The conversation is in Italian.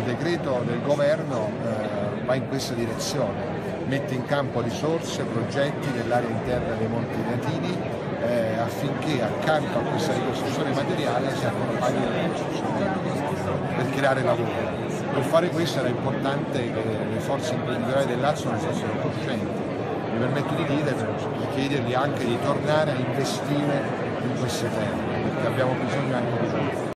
decreto del governo va in questa direzione, mette in campo risorse, progetti nell'area interna dei Monti Latini affinché accanto a questa ricostruzione materiale si accompagni la ricostruzione per creare lavoro. Per fare questo era importante che le forze imprenditoriali del Lazio ne fossero coscienti. Mi permetto di chiedergli anche di tornare a investire in queste terre, perché abbiamo bisogno anche di loro.